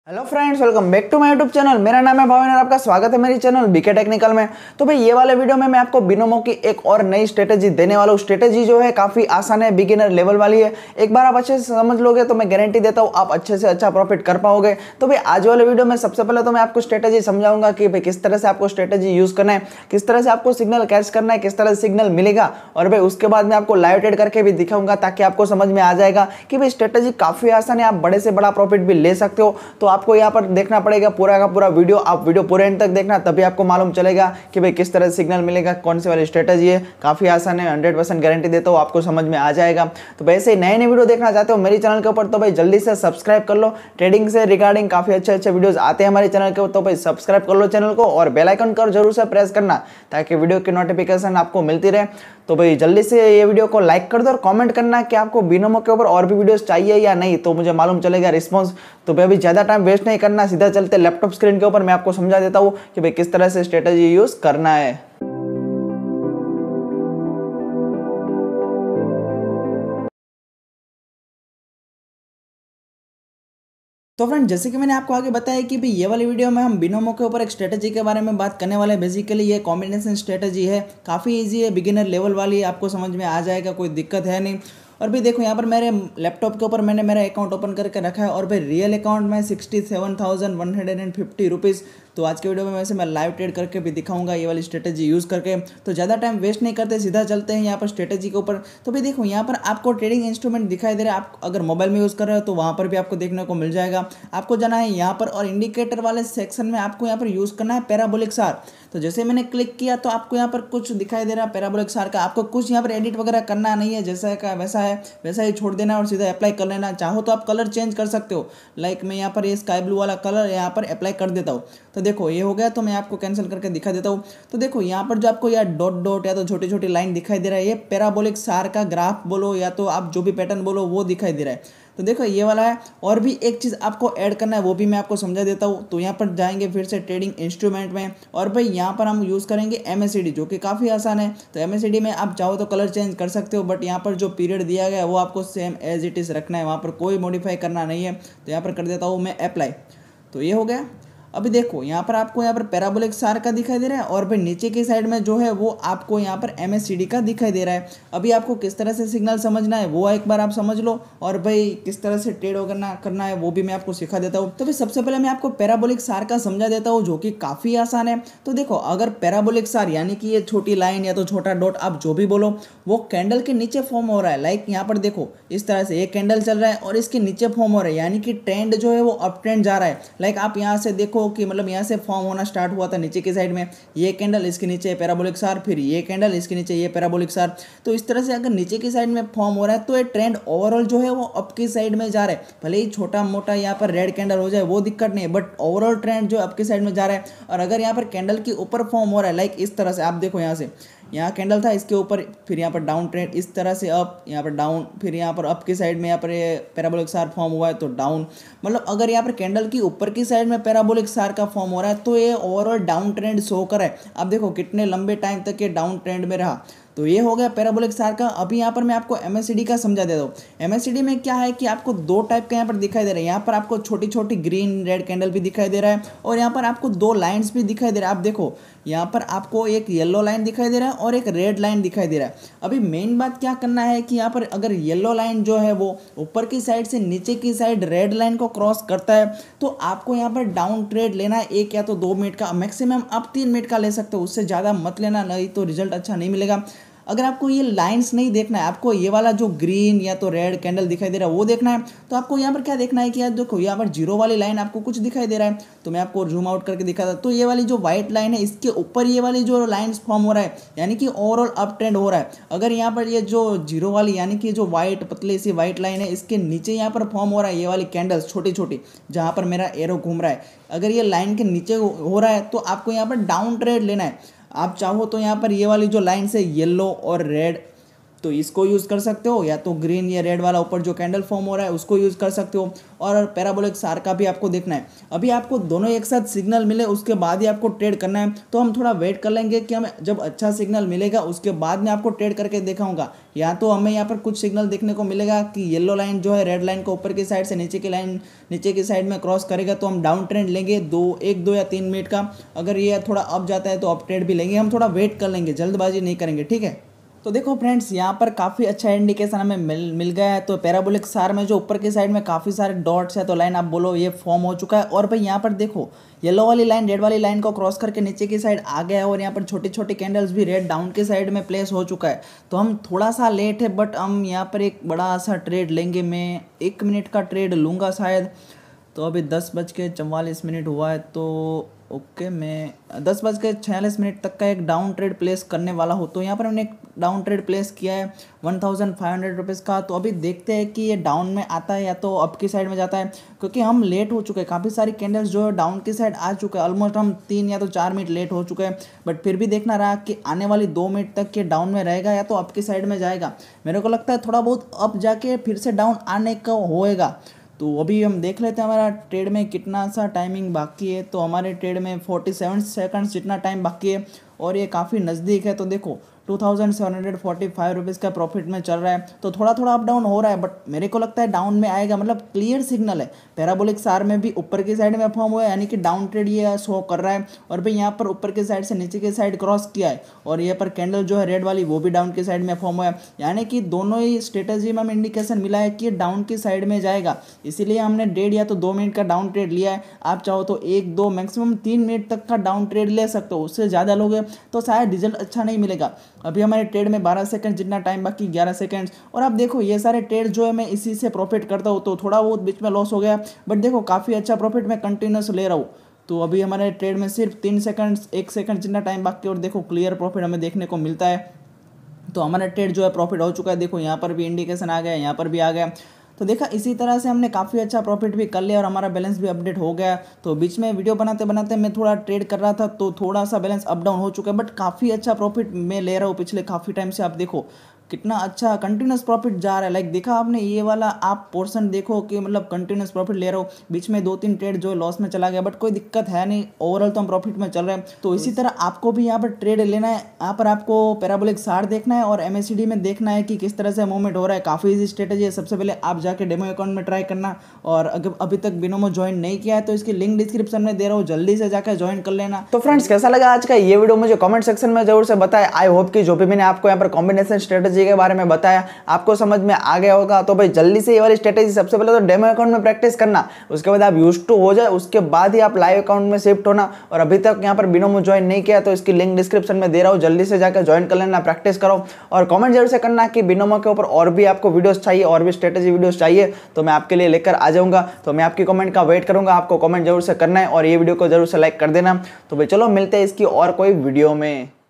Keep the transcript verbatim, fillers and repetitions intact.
Hello friends, welcome back to my YouTube channel. मेरा नाम है भाविन और आपका स्वागत है मेरी चैनल बीके टेक्निकल में। तो भाई ये वाले वीडियो में मैं आपको बिनोमो की एक और नई स्ट्रेटेजी देने वाला हूँ। स्ट्रेटेजी जो है काफ़ी आसान है, बिगिनर लेवल वाली है। एक बार आप अच्छे से समझ लोगे तो मैं गारंटी देता हूँ आप अच्छे से अच्छा प्रॉफिट कर पाओगे। तो भाई आज वाले वीडियो में सबसे पहले तो मैं आपको स्ट्रेटेजी समझाऊंगा कि भाई किस तरह से आपको स्ट्रेटेजी यूज़ करना है, किस तरह से आपको सिग्नल कैच करना है, किस तरह से सिग्नल मिलेगा। और भाई उसके बाद मैं आपको लाइव ट्रेड करके भी दिखाऊंगा ताकि आपको समझ में आ जाएगा कि भाई स्ट्रेटेजी काफ़ी आसान है, आप बड़े से बड़ा प्रॉफिट भी ले सकते हो। तो आपको यहाँ पर देखना पड़ेगा पूरा का पूरा वीडियो। आप वीडियो पूरे एंड तक देखना, तभी आपको मालूम चलेगा कि भाई किस तरह से सिग्नल मिलेगा, कौन सी वाली स्ट्रेटेजी है। काफी आसान है, हंड्रेड परसेंट गारंटी देता हूँ आपको समझ में आ जाएगा। तो वैसे नए नए वीडियो देखना चाहते हो मेरे चैनल के ऊपर तो भाई जल्दी से सब्सक्राइब कर लो। ट्रेडिंग से रिगार्डिंग काफी अच्छे अच्छे वीडियोस आते हैं हमारे चैनल के ऊपर, तो भाई सब्सक्राइब कर लो चैनल को और बेल आइकन कर जरूर से प्रेस करना ताकि वीडियो की नोटिफिकेशन आपको मिलती रहे। तो भाई जल्दी से ये वीडियो को लाइक कर दो और कमेंट करना कि आपको बिनोमो के ऊपर और भी वीडियोस चाहिए या नहीं, तो मुझे मालूम चलेगा रिस्पॉन्स। तो भाई अभी ज़्यादा टाइम वेस्ट नहीं करना, सीधा चलते लैपटॉप स्क्रीन के ऊपर मैं आपको समझा देता हूँ कि भाई किस तरह से स्ट्रेटेजी यूज़ करना है। तो फ्रेंड, जैसे कि मैंने आपको आगे बताया कि भाई ये वाली वीडियो में हम बिनोमो के ऊपर एक स्ट्रेटेजी के बारे में बात करने वाले हैं। बेसिकली ये कॉम्बिनेशन स्ट्रेटेजी है, काफ़ी इजी है, बिगिनर लेवल वाली है, आपको समझ में आ जाएगा, कोई दिक्कत है नहीं। और भाई देखो यहाँ पर मेरे लैपटॉप के ऊपर मैंने मेरा अकाउंट ओपन करके रखा है और भाई रियल अकाउंट में sixty seven thousand one hundred and fifty rupees. तो आज के वीडियो में वैसे मैं लाइव ट्रेड करके भी दिखाऊंगा ये वाली स्ट्रेटेजी यूज़ करके। तो ज़्यादा टाइम वेस्ट नहीं करते, सीधा चलते हैं यहाँ पर स्ट्रेटेजी के ऊपर। तो भाई देखो यहाँ पर आपको ट्रेडिंग इंस्ट्रूमेंट दिखाई दे रहा है। आप अगर मोबाइल में यूज़ कर रहे हो तो वहाँ पर भी आपको देखने को मिल जाएगा। आपको जाना है यहाँ पर और इंडिकेटर वाले सेक्शन में आपको यहाँ पर यूज़ करना है पैराबोलिक सार। तो जैसे मैंने क्लिक किया तो आपको यहाँ पर कुछ दिखाई दे रहा है पैराबोलिक सार का। आपको कुछ यहाँ पर एडिट वगैरह करना नहीं है, जैसा का वैसा है वैसा ही छोड़ देना और सीधा अप्लाई कर लेना। चाहो तो आप कलर चेंज कर सकते हो, लाइक मैं यहाँ पर ये स्काई ब्लू वाला कलर यहाँ पर अप्लाई कर देता हूँ। तो देखो ये हो गया, तो मैं आपको कैंसिल करके दिखा देता हूँ। तो देखो यहाँ पर जो आपको यार डॉट डॉट या तो छोटी छोटी लाइन दिखाई दे रहा है, ये पैराबोलिक सार का ग्राफ बोलो या तो आप जो भी पैटर्न बोलो वो दिखाई दे रहा है। तो देखो ये वाला है। और भी एक चीज़ आपको ऐड करना है, वो भी मैं आपको समझा देता हूँ। तो यहाँ पर जाएंगे फिर से ट्रेडिंग इंस्ट्रूमेंट में और भाई यहाँ पर हम यूज़ करेंगे एम एस सी डी, जो कि काफ़ी आसान है। तो एम एस सी डी में आप चाहो तो कलर चेंज कर सकते हो, बट यहाँ पर जो पीरियड दिया गया है वो आपको सेम एज इट इज़ रखना है, वहाँ पर कोई मॉडिफाई करना नहीं है। तो यहाँ पर कर देता हूँ मैं अप्लाई। तो ये हो गया। अभी देखो यहाँ पर आपको यहाँ पर पैराबोलिक सार का दिखाई दे रहा है और फिर नीचे की साइड में जो है वो आपको यहाँ पर एम एस सी डी का दिखाई दे रहा है। अभी आपको किस तरह से सिग्नल समझना है वो एक बार आप समझ लो, और भाई किस तरह से ट्रेड करना करना है वो भी मैं आपको सिखा देता हूँ। तो भाई सबसे पहले मैं आपको पैराबोलिक सार का समझा देता हूँ, जो कि काफ़ी आसान है। तो देखो अगर पैराबोलिक सार यानी कि ये छोटी लाइन या तो छोटा डॉट आप जो भी बोलो, वो कैंडल के नीचे फॉर्म हो रहा है। लाइक यहाँ पर देखो इस तरह से एक कैंडल चल रहा है और इसके नीचे फॉर्म हो रहा है, यानी कि ट्रेंड जो है वो अप ट्रेंड जा रहा है। लाइक आप यहाँ से देखो कि मतलब यहाँ से फॉर्म होना स्टार्ट हुआ था नीचे की साइड में, ये कैंडल इसके नीचे पैराबोलिक सार, फिर ये कैंडल इसके नीचे ये पैराबोलिक सार। तो इस तरह से अगर नीचे की साइड में फॉर्म हो रहा है तो ये ट्रेंड ओवरऑल जो है वो अप की साइड में जा रहा है। भले ही छोटा मोटा यहाँ पर रेड कैंडल हो जाए वो दिक्कत नहीं है, बट ओवरऑल ट्रेंड जो अप की साइड में जा रहा है। और अगर यहाँ पर कैंडल के ऊपर फॉर्म हो रहा है, लाइक इस तरह से आप देखो यहाँ से यहाँ कैंडल था इसके ऊपर, फिर यहाँ पर डाउन ट्रेंड इस तरह से अप, यहाँ पर डाउन, फिर यहाँ पर अप की साइड में यहाँ पर ये पैराबोलिक सार फॉर्म हुआ है तो डाउन। मतलब अगर यहाँ पर कैंडल की ऊपर की साइड में पैराबोलिक सार का फॉर्म हो रहा है तो ये ओवरऑल डाउन ट्रेंड शो कर रहा है। अब देखो कितने लंबे टाइम तक ये डाउन ट्रेंड में रहा। तो ये हो गया पैराबोलिक सार का। अभी यहाँ पर मैं आपको एम एस सी डी का समझा देता हूँ। एम एस सी डी में क्या है कि आपको दो टाइप का यहाँ पर दिखाई दे रहा है। यहाँ पर आपको छोटी छोटी ग्रीन रेड कैंडल भी दिखाई दे रहा है और यहाँ पर आपको दो लाइन्स भी दिखाई दे रहा है। आप देखो यहाँ पर आपको एक येलो लाइन दिखाई दे रहा है और एक रेड लाइन दिखाई दे रहा है। अभी मेन बात क्या करना है कि यहाँ पर अगर येलो लाइन जो है वो ऊपर की साइड से नीचे की साइड रेड लाइन को क्रॉस करता है तो आपको यहाँ पर डाउन ट्रेड लेना है, एक या तो दो मिनट का, मैक्सिमम आप तीन मिनट का ले सकते हो, उससे ज़्यादा मत लेना, नहीं तो रिजल्ट अच्छा नहीं मिलेगा। अगर आपको ये लाइंस नहीं देखना है, आपको ये वाला जो ग्रीन या तो रेड कैंडल दिखाई दे रहा है वो देखना है, तो आपको यहाँ पर क्या देखना है कि यार देखो यहाँ पर जीरो वाली लाइन आपको कुछ दिखाई दे रहा है। तो मैं आपको जूम आउट करके दिखाता, तो ये वाली जो व्हाइट लाइन है इसके ऊपर ये वाली जो लाइंस फॉर्म हो रहा है, यानी कि ओवरऑल अप ट्रेंड हो रहा है। अगर यहाँ पर ये जो जीरो वाली यानी कि जो व्हाइट पतली सी व्हाइट लाइन है इसके नीचे यहाँ पर फॉर्म हो रहा है ये वाली कैंडल्स छोटी छोटी, जहाँ पर मेरा एरो घूम रहा है, अगर ये लाइन के नीचे हो रहा है तो आपको यहाँ पर डाउन ट्रेड लेना है। आप चाहो तो यहाँ पर ये वाली जो लाइन है येलो और रेड तो इसको यूज़ कर सकते हो, या तो ग्रीन या रेड वाला ऊपर जो कैंडल फॉर्म हो रहा है उसको यूज़ कर सकते हो। और पैराबोलिक सार का भी आपको देखना है। अभी आपको दोनों एक साथ सिग्नल मिले उसके बाद ही आपको ट्रेड करना है, तो हम थोड़ा वेट कर लेंगे कि हमें जब अच्छा सिग्नल मिलेगा उसके बाद में आपको ट्रेड करके दिखाऊंगा। या तो हमें यहाँ पर कुछ सिग्नल देखने को मिलेगा कि येलो लाइन जो है रेड लाइन को ऊपर की साइड से नीचे की लाइन नीचे की साइड में क्रॉस करेगा, तो हम डाउन ट्रेंड लेंगे दो एक दो या तीन मिनट का। अगर ये थोड़ा अप जाता है तो अप ट्रेड भी लेंगे। हम थोड़ा वेट कर लेंगे, जल्दबाजी नहीं करेंगे, ठीक है। तो देखो फ्रेंड्स, यहाँ पर काफ़ी अच्छा इंडिकेशन हमें मिल मिल गया है। तो पैराबोलिक सार में जो ऊपर की साइड में काफ़ी सारे डॉट्स है, तो लाइन आप बोलो ये फॉर्म हो चुका है। और भाई यहाँ पर देखो येलो वाली लाइन रेड वाली लाइन को क्रॉस करके नीचे की साइड आ गया है, और यहाँ पर छोटी छोटी कैंडल्स भी रेड डाउन की साइड में प्लेस हो चुका है। तो हम थोड़ा सा लेट है, बट हम यहाँ पर एक बड़ा सा ट्रेड लेंगे। मैं एक मिनट का ट्रेड लूँगा शायद। तो अभी दस बज के चौवालीस मिनट हुआ है, तो ओके मैं दस बज के छियालीस मिनट तक का एक डाउन ट्रेड प्लेस करने वाला हूँ। तो यहाँ पर हमने एक डाउन ट्रेड प्लेस किया है one thousand five hundred rupees का। तो अभी देखते हैं कि ये डाउन में आता है या तो अप की साइड में जाता है, क्योंकि हम लेट हो चुके हैं। काफ़ी सारी कैंडल्स जो है डाउन की साइड आ चुके हैं, ऑलमोस्ट हम तीन या तो चार मिनट लेट हो चुके हैं। बट फिर भी देखना रहा कि आने वाली दो मिनट तक ये डाउन में रहेगा या तो अप की साइड में जाएगा। मेरे को लगता है थोड़ा बहुत अप जाके फिर से डाउन आने का होएगा। तो अभी हम देख लेते हैं हमारा ट्रेड में कितना सा टाइमिंग बाकी है। तो हमारे ट्रेड में सैंतालीस सेकंड्स जितना टाइम बाकी है, और ये काफ़ी नज़दीक है। तो देखो two thousand seven hundred forty five rupees का प्रॉफिट में चल रहा है। तो थोड़ा थोड़ा अप डाउन हो रहा है, बट मेरे को लगता है डाउन में आएगा। मतलब क्लियर सिग्नल है। पैराबोलिक सार में भी ऊपर की साइड में फॉर्म हुआ है, यानी कि डाउन ट्रेड ये शो कर रहा है। और भाई यहाँ पर ऊपर की साइड से नीचे की साइड क्रॉस किया है, और यहाँ पर कैंडल जो है रेड वाली वो भी डाउन की साइड में फॉर्म हुआ है। यानी कि दोनों ही स्ट्रेटेजी में हमें इंडिकेशन मिला है कि डाउन की साइड में जाएगा। इसीलिए हमने डेढ़ या तो दो मिनट का डाउन ट्रेड लिया है। आप चाहो तो एक दो मैक्सिमम तीन मिनट तक का डाउन ट्रेड ले सकते हो। उससे ज़्यादा लोगे तो शायद रिजल्ट अच्छा नहीं मिलेगा। अभी हमारे ट्रेड में बारह सेकंड जितना टाइम बाकी, ग्यारह सेकंड्स। और आप देखो ये सारे ट्रेड जो है मैं इसी से प्रॉफिट करता हूँ। तो थोड़ा बहुत बीच में लॉस हो गया, बट देखो काफ़ी अच्छा प्रॉफिट मैं कंटिन्यूस ले रहा हूँ। तो अभी हमारे ट्रेड में सिर्फ तीन सेकंड्स एक सेकंड जितना टाइम बाकी, और देखो क्लियर प्रॉफिट हमें देखने को मिलता है। तो हमारा ट्रेड जो है प्रॉफिट हो चुका है। देखो यहाँ पर भी इंडिकेशन आ गया, यहाँ पर भी आ गया। तो देखा इसी तरह से हमने काफ़ी अच्छा प्रॉफिट भी कर लिया, और हमारा बैलेंस भी अपडेट हो गया। तो बीच में वीडियो बनाते बनाते मैं थोड़ा ट्रेड कर रहा था, तो थोड़ा सा बैलेंस अप डाउन हो चुका है, बट काफ़ी अच्छा प्रॉफिट मैं ले रहा हूँ पिछले काफ़ी टाइम से। आप देखो कितना अच्छा कंटिन्यूस प्रॉफिट जा रहा है। लाइक देखा आपने ये वाला आप पोर्शन देखो कि मतलब कंटिन्यूस प्रॉफिट ले रहा हो। बीच में दो तीन ट्रेड जो लॉस में चला गया, बट कोई दिक्कत है नहीं, ओवरऑल तो हम प्रॉफिट में चल रहे हैं। तो इसी तरह आपको भी यहाँ पर ट्रेड लेना है। यहाँ पर आपको पैराबोलिक सार देखना है और एमएसीडी में देखना है कि किस तरह से मूवमेंट हो रहा है। काफ़ी ईजी स्ट्रेटेजी है। सबसे पहले आप जाके डेमो अकाउंट में ट्राई करना, और अगर अभी तक बिनोमो ज्वाइन नहीं किया है तो इसकी लिंक डिस्क्रिप्शन में दे रहा हूँ, जल्दी से जाकर ज्वाइन कर लेना। तो फ्रेंड्स, कैसा लगा आज का ये वीडियो मुझे कमेंट सेक्शन में जरूर से बताएं। आई होप कि जो भी मैंने आपको यहाँ पर कॉम्बिनेशन स्ट्रेटेजी के बारे में बताया आपको समझ में आ गया होगा। तो भाई जल्दी से ये वाली स्ट्रेटेजी सबसे पहले तो डेमो अकाउंट में प्रैक्टिस करना, उसके बाद आप यूज्ड टू हो जाए, उसके बाद ही आप लाइव अकाउंट में शिफ्ट होना। और अभी तक यहाँ पर बिनोमो ज्वाइन नहीं किया तो इसकी लिंक डिस्क्रिप्शन में दे रहा हूँ, जल्दी से जाकर ज्वाइन कर लेना, प्रैक्टिस करो। और कमेंट जरूर से करना कि बिनोमो के ऊपर और भी आपको वीडियोस चाहिए, और भी स्ट्रेटेजी वीडियोस चाहिए, तो मैं आपके लिए लेकर आ जाऊंगा। तो मैं आपकी कमेंट का वेट करूंगा। आपको कमेंट जरूर से करना है, और ये वीडियो को जरूर से लाइक कर देना। तो भाई चलो मिलते हैं इसकी और कोई वीडियो में।